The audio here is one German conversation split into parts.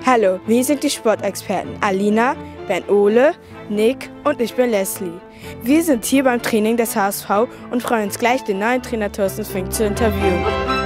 Hallo, wir sind die Sportexperten Alina, Ben Ole, Nick und ich bin Leslie. Wir sind hier beim Training des HSV und freuen uns gleich, den neuen Trainer Thorsten Fink zu interviewen.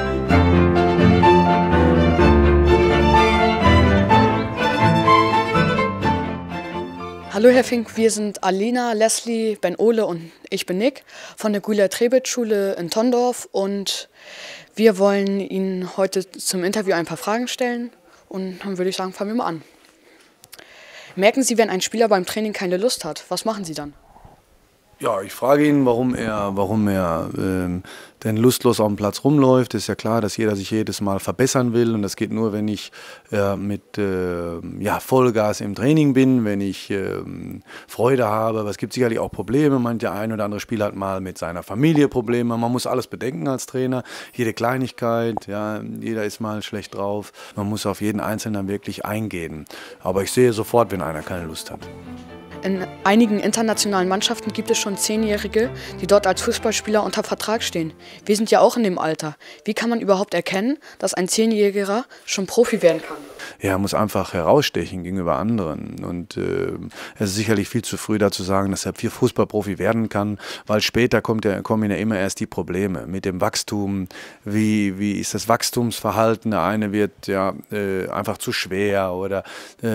Hallo Herr Fink, wir sind Alina, Leslie, Ben Ole und ich bin Nick von der Güler-Trebitz-Schule in Tondorf und wir wollen Ihnen heute zum Interview ein paar Fragen stellen und dann würde ich sagen, fangen wir mal an. Merken Sie, wenn ein Spieler beim Training keine Lust hat, was machen Sie dann? Ja, ich frage ihn, warum er denn lustlos auf dem Platz rumläuft. Ist ja klar, dass jeder sich jedes Mal verbessern will und das geht nur, wenn ich mit Vollgas im Training bin, wenn ich Freude habe. Aber es gibt sicherlich auch Probleme. Der ein oder andere Spieler hat mal mit seiner Familie Probleme. Man muss alles bedenken als Trainer, jede Kleinigkeit. Ja, jeder ist mal schlecht drauf. Man muss auf jeden Einzelnen wirklich eingehen. Aber ich sehe sofort, wenn einer keine Lust hat. In einigen internationalen Mannschaften gibt es schon 10-Jährige, die dort als Fußballspieler unter Vertrag stehen. Wir sind ja auch in dem Alter. Wie kann man überhaupt erkennen, dass ein 10-Jähriger schon Profi werden kann? Ja, er muss einfach herausstechen gegenüber anderen. Und es ist sicherlich viel zu früh dazu sagen, dass er Fußballprofi werden kann, weil später kommen ja immer erst die Probleme mit dem Wachstum. Wie ist das Wachstumsverhalten? Der eine wird einfach zu schwer oder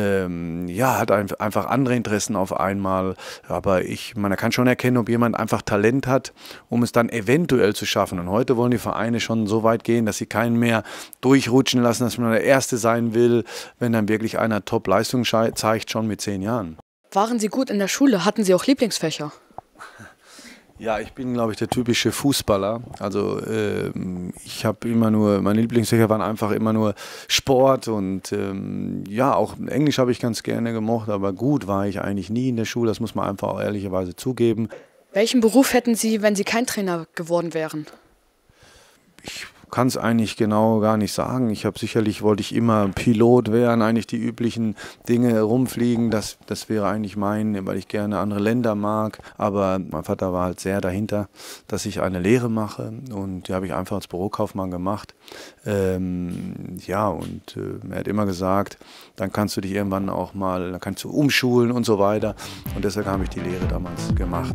hat einfach andere Interessen auf einmal. Aber man kann schon erkennen, ob jemand einfach Talent hat, um es dann eventuell zu schaffen. Und heute wollen die Vereine schon so weit gehen, dass sie keinen mehr durchrutschen lassen, dass man der Erste sein will, wenn dann wirklich einer Top-Leistung zeigt, schon mit 10 Jahren. Waren Sie gut in der Schule? Hatten Sie auch Lieblingsfächer? Ja, ich bin, glaube ich, der typische Fußballer. Also ich habe meine Lieblingsfächer waren einfach immer nur Sport und auch Englisch habe ich ganz gerne gemocht, aber gut war ich eigentlich nie in der Schule, das muss man einfach auch ehrlicherweise zugeben. Welchen Beruf hätten Sie, wenn Sie kein Trainer geworden wären? Ich kann es eigentlich genau gar nicht sagen. Wollte ich immer Pilot werden, eigentlich die üblichen Dinge rumfliegen. Das wäre eigentlich weil ich gerne andere Länder mag. Aber mein Vater war halt sehr dahinter, dass ich eine Lehre mache und die habe ich einfach als Bürokaufmann gemacht. Er hat immer gesagt, dann kannst du dich irgendwann auch mal, dann kannst du umschulen und so weiter. Und deshalb habe ich die Lehre damals gemacht.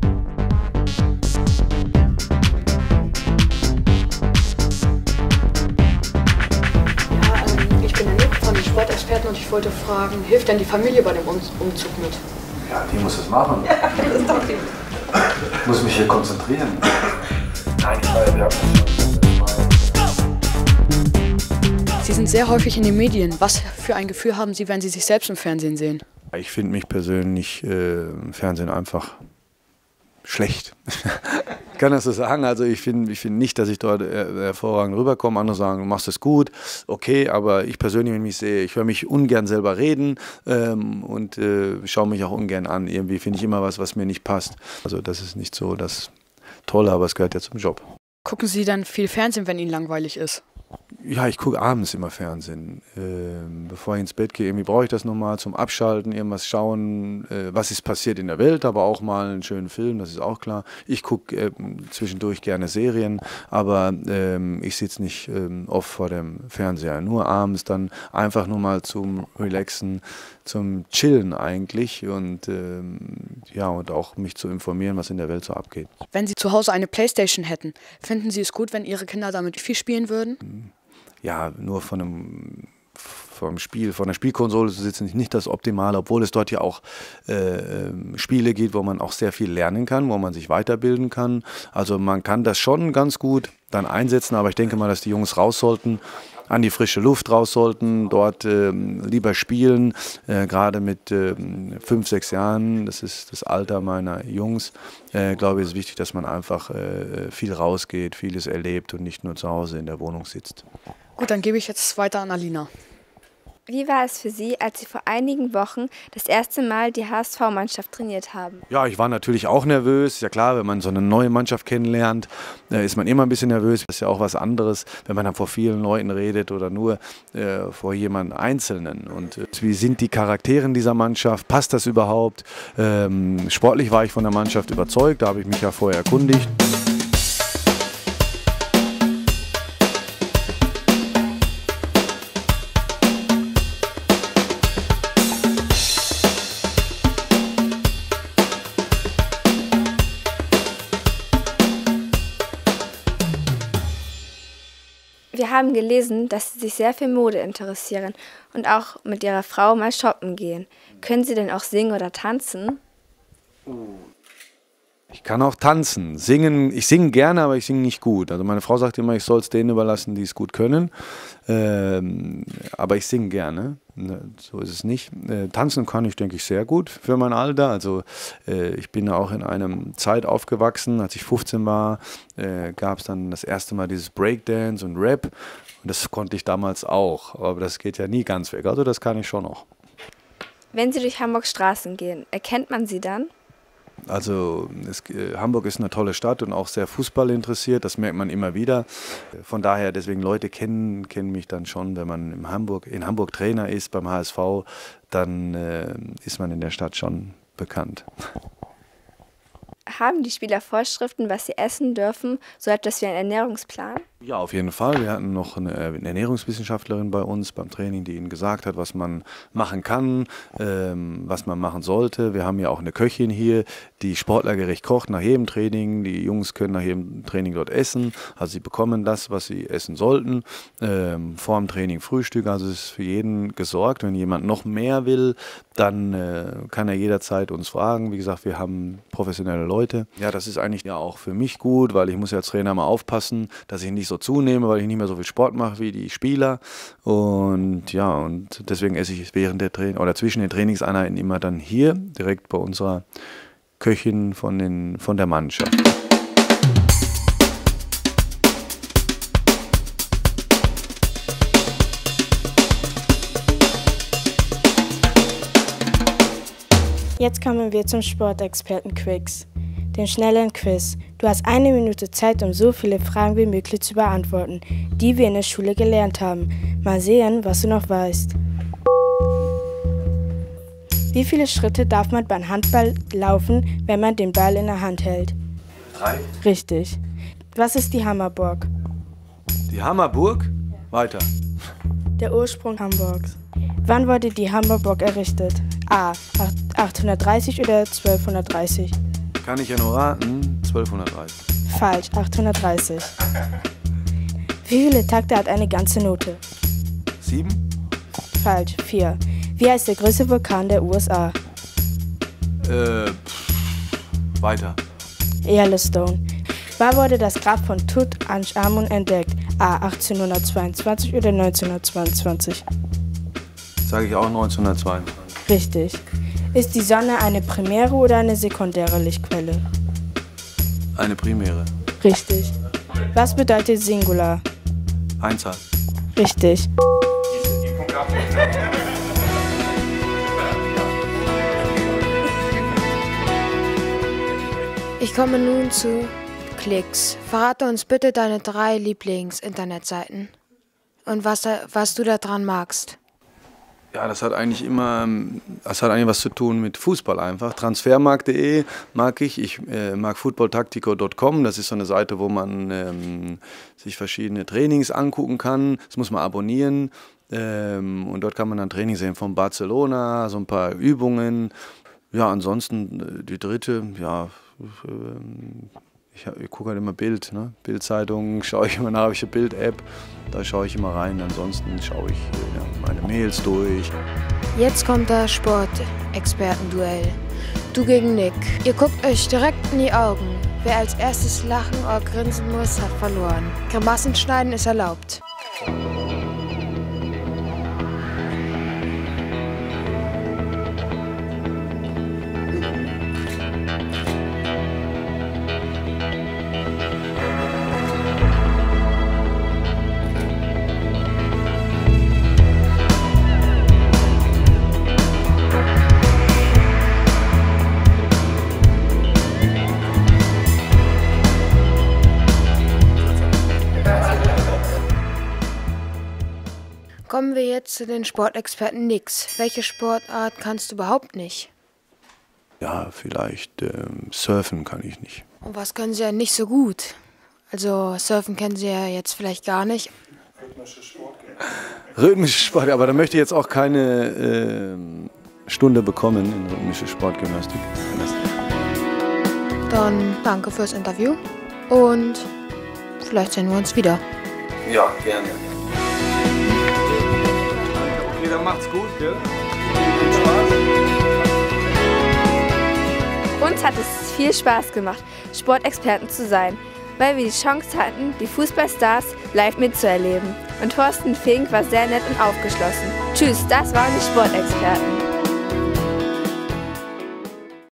Sportexperten und ich wollte fragen, hilft denn die Familie bei dem Umzug mit? Ja, die muss es machen. Ja, das ist doch lieb. Ich muss mich hier konzentrieren. Nein, Sie sind sehr häufig in den Medien. Was für ein Gefühl haben Sie, wenn Sie sich selbst im Fernsehen sehen? Ich finde mich persönlich im Fernsehen einfach schlecht. Ich kann das so sagen, also ich finde nicht, dass ich dort hervorragend rüberkomme. Andere sagen, du machst es gut, okay, aber ich persönlich, wenn ich mich sehe, ich höre mich ungern selber reden und schaue mich auch ungern an. Irgendwie finde ich immer was mir nicht passt. Also das ist nicht so das Tolle, aber es gehört ja zum Job. Gucken Sie dann viel Fernsehen, wenn Ihnen langweilig ist? Ja, ich gucke abends immer Fernsehen. Bevor ich ins Bett gehe, irgendwie brauche ich das nochmal zum Abschalten, irgendwas schauen, was ist passiert in der Welt, aber auch mal einen schönen Film, das ist auch klar. Ich gucke zwischendurch gerne Serien, aber ich sitze nicht oft vor dem Fernseher. Nur abends dann einfach nur mal zum Relaxen, zum Chillen eigentlich und auch mich zu informieren, was in der Welt so abgeht. Wenn Sie zu Hause eine Playstation hätten, finden Sie es gut, wenn Ihre Kinder damit viel spielen würden? Ja, nur von der Spielkonsole zu sitzen, ist nicht das Optimale, obwohl es dort ja auch Spiele gibt, wo man auch sehr viel lernen kann, wo man sich weiterbilden kann. Also man kann das schon ganz gut dann einsetzen, aber ich denke mal, dass die Jungs raus sollten, an die frische Luft raus sollten, dort lieber spielen, gerade mit 5, 6 Jahren, das ist das Alter meiner Jungs, glaube ich, ist wichtig, dass man einfach viel rausgeht, vieles erlebt und nicht nur zu Hause in der Wohnung sitzt. Gut, dann gebe ich jetzt weiter an Alina. Wie war es für Sie, als Sie vor einigen Wochen das erste Mal die HSV-Mannschaft trainiert haben? Ja, ich war natürlich auch nervös. Ja klar, wenn man so eine neue Mannschaft kennenlernt, ist man immer ein bisschen nervös. Das ist ja auch was anderes, wenn man dann vor vielen Leuten redet oder nur vor jemandem Einzelnen. Und wie sind die Charaktere in dieser Mannschaft? Passt das überhaupt? Sportlich war ich von der Mannschaft überzeugt, da habe ich mich ja vorher erkundigt. haben gelesen, dass Sie sich sehr für Mode interessieren und auch mit Ihrer Frau mal shoppen gehen. Können Sie denn auch singen oder tanzen? Ich kann auch tanzen. Singen, ich singe gerne, aber ich singe nicht gut. Also meine Frau sagt immer, ich soll es denen überlassen, die es gut können. Aber ich singe gerne. So ist es nicht. Tanzen kann ich, denke ich, sehr gut für mein Alter. Also ich bin auch in einer Zeit aufgewachsen, als ich 15 war, gab es dann das erste Mal dieses Breakdance und Rap. Und das konnte ich damals auch. Aber das geht ja nie ganz weg. Also das kann ich schon noch. Wenn Sie durch Hamburgs Straßen gehen, erkennt man Sie dann? Also Hamburg ist eine tolle Stadt und auch sehr Fußball interessiert, das merkt man immer wieder. Von daher, deswegen Leute kennen mich dann schon, wenn man in Hamburg Trainer ist beim HSV, dann ist man in der Stadt schon bekannt. Haben die Spieler Vorschriften, was sie essen dürfen, so etwas wie einen Ernährungsplan? Ja, auf jeden Fall. Wir hatten noch eine Ernährungswissenschaftlerin bei uns beim Training, die ihnen gesagt hat, was man machen kann, was man machen sollte. Wir haben ja auch eine Köchin hier, die sportlergerecht kocht nach jedem Training. Die Jungs können nach jedem Training dort essen. Also sie bekommen das, was sie essen sollten. Vor dem Training Frühstück, also es ist für jeden gesorgt. Wenn jemand noch mehr will, dann kann er jederzeit uns fragen. Wie gesagt, wir haben professionelle Leute. Ja, das ist eigentlich ja auch für mich gut, weil ich muss ja als Trainer mal aufpassen, dass ich nicht so zunehme, weil ich nicht mehr so viel Sport mache wie die Spieler. Und ja, und deswegen esse ich während der Training oder zwischen den Trainingseinheiten immer dann hier, direkt bei unserer Köchin von der Mannschaft. Jetzt kommen wir zum Sportexperten-Quiz, dem schnellen Quiz. Du hast 1 Minute Zeit, um so viele Fragen wie möglich zu beantworten, die wir in der Schule gelernt haben. Mal sehen, was du noch weißt. Wie viele Schritte darf man beim Handball laufen, wenn man den Ball in der Hand hält? 3. Richtig. Was ist die Hammerburg? Die Hammerburg? Weiter. Der Ursprung Hamburgs. Wann wurde die Hammerburg errichtet? A. 830 oder 1230? Kann ich ja nur raten, 1230. Falsch, 830. Wie viele Takte hat eine ganze Note? 7? Falsch, 4. Wie heißt der größte Vulkan der USA? Weiter. Yellowstone. Wann wurde das Grab von Tutanchamun entdeckt? A. 1822 oder 1922? Sage ich auch 1922. Richtig. Ist die Sonne eine primäre oder eine sekundäre Lichtquelle? Eine primäre. Richtig. Was bedeutet Singular? Einzahl. Richtig. Ich komme nun zu Klicks. Verrate uns bitte deine 3 Lieblings-Internetseiten und was du daran magst. Ja, das hat eigentlich was zu tun mit Fußball einfach. Transfermarkt.de mag ich. Ich mag footballtactico.com. Das ist so eine Seite, wo man sich verschiedene Trainings angucken kann. Das muss man abonnieren. Und dort kann man dann Trainings sehen von Barcelona, so ein paar Übungen. Ja, ansonsten die dritte, ja, ich gucke halt immer Bild, ne? Bild-Zeitung, schaue ich immer nach, habe ich eine Bild-App, da schaue ich immer rein, ansonsten schaue ich meine Mails durch. Jetzt kommt das Sportexperten-Duell. Du gegen Nick. Ihr guckt euch direkt in die Augen. Wer als erstes lachen oder grinsen muss, hat verloren. Grimassen schneiden ist erlaubt. Kommen wir jetzt zu den Sportexperten Nix. Welche Sportart kannst du überhaupt nicht? Ja, vielleicht surfen kann ich nicht. Und was können sie ja nicht so gut? Also surfen kennen sie ja jetzt vielleicht gar nicht. Rhythmische Sport, aber da möchte ich jetzt auch keine Stunde bekommen in rhythmische Sportgymnastik. Dann danke fürs Interview und vielleicht sehen wir uns wieder. Ja, gerne. Okay, dann macht's gut, gell? Uns hat es viel Spaß gemacht, Sportexperten zu sein, weil wir die Chance hatten, die Fußballstars live mitzuerleben. Und Thorsten Fink war sehr nett und aufgeschlossen. Tschüss, das waren die Sportexperten.